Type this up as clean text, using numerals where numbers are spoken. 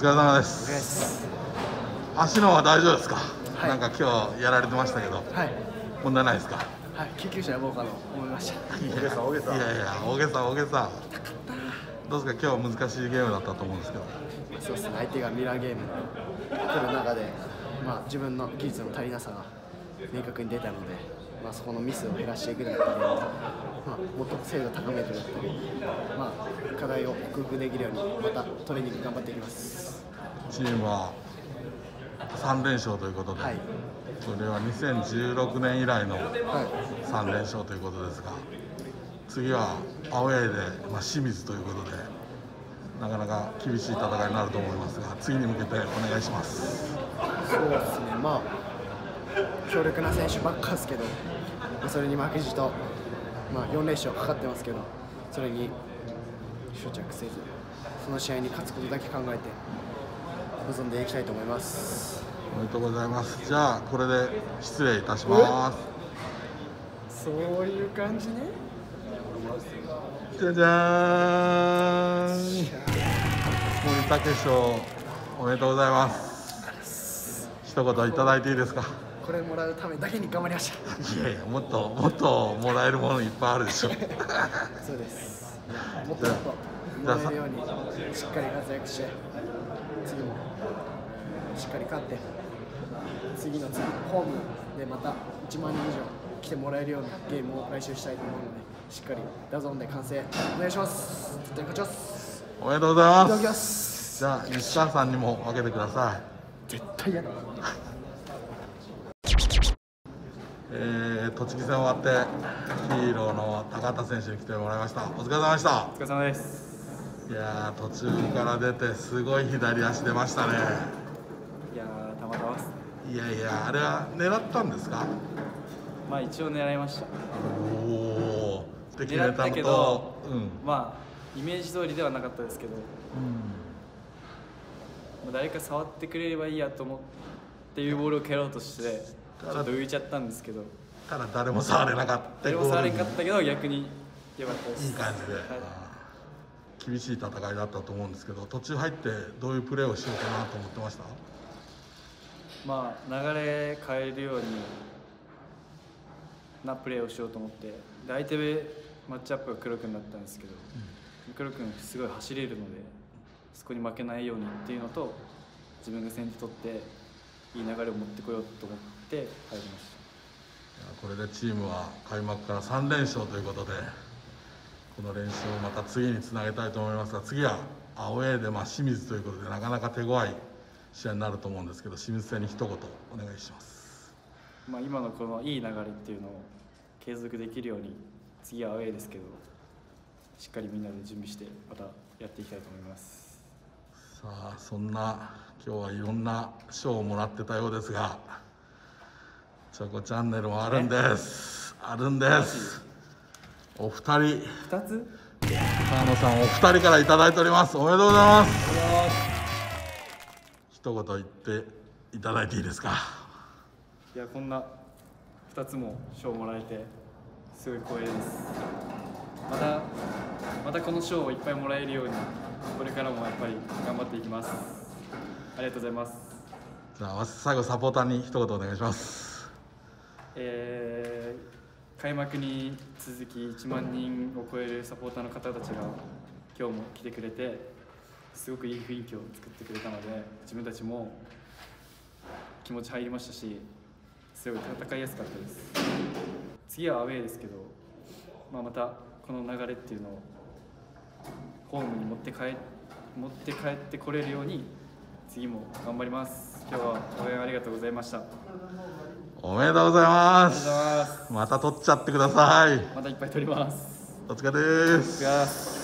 疲れ様です。足のは大丈夫ですか？ はい、 なんか今日やられてましたけど、はい、問題ないですか？ はい、救急車呼ぼうかと思いました。 いやいや大げさ。どうですか、今日難しいゲームだったと思うんですけど。 そうですね、相手がミラーゲーム来る中で、自分の技術の足りなさが明確に出たので、そこのミスを減らしていくだったり、もっと精度を高めてだったり、課題を克服できるようにまたトレーニング頑張っていきます。 チームは3連勝ということで、はい、それは2016年以来の3連勝ということですが、次はアウェーで、清水ということで、なかなか厳しい戦いになると思いますが、次に向けてお願いします。 そうですね、強力な選手ばっかですけど、それに負けじと、4連勝かかってますけど、それに執着せず、その試合に勝つことだけ考えて臨んでいきたいと思います。 おめでとうございます。じゃあこれで失礼いたします。 そういう感じね。 じゃじゃーん。森武賞おめでとうございます。一言いただいていいですか？ これもらうためだけに頑張りました。 いやいや、もっともらえるものいっぱいあるでしょ。 そうです。もっともらえるようにしっかり活躍して、次もしっかり勝って、次ホームでまた1万人以上来てもらえるようなゲームを来週したいと思うので、しっかりダゾーンで完成お願いします。絶対勝ちます。 おめでとうございます。 いただきます。 じゃあ西川さんにも分けてください。 絶対嫌だ。 栃木戦終わってヒーローの高畑選手に来てもらいました。お疲れ様でした。 お疲れ様です。 いやー、途中から出てすごい左足出ましたね。 いやー、たまたまです。 いやいや、あれは狙ったんですか？ 一応狙いました。 おお。で決め狙ったけど、 うん、 イメージ通りではなかったですけど、誰か触ってくれればいいやと思っていうボールを蹴ろうとしてちょっと浮いちゃったんですけど、 ただ誰も触れなかった。 誰も触れなかったけど逆に良かったです。 いい感じで、厳しい戦いだったと思うんですけど、途中入ってどういうプレーをしようかなと思ってました？ 流れ変えるようになプレーをしようと思って、相手マッチアップが黒くなったんですけど、黒くんすごい走れるので、そこに負けないようにっていうのと、自分が先手取っていい流れを持ってこようと思って入りました。 これでチームは開幕から3連勝ということで、この練習をまた次につなげたいと思いますが、次はアウェーで清水ということで、なかなか手強い試合になると思うんですけど、清水戦に一言お願いします。 今のこのいい流れっていうのを継続できるように、次はアウェーですけど、しっかりみんなで準備してまたやっていきたいと思います。 さあ、そんな今日はいろんな賞をもらってたようですが、チョコチャンネルもあるんです。お二人、 2つ川野さんお二人からいただいております。おめでとうございます。一言言っていただいていいですか？ いや、こんな2つも賞をもらえてすごい光栄です。またこの賞をいっぱいもらえるように、これからもやっぱり頑張っていきます。ありがとうございます。 じゃあ最後サポーターに一言お願いします。 開幕に続き1万人を超えるサポーターの方たちが今日も来てくれて、すごくいい雰囲気を作ってくれたので、自分たちも気持ち入りましたし、すごい戦いやすかったです。次はアウェーですけど、またこの流れっていうのをホームに持って帰ってこれるように次も頑張ります。今日は応援ありがとうございました。 おめでとうございます。また取っちゃってください。 またいっぱい取ります。 お疲れです。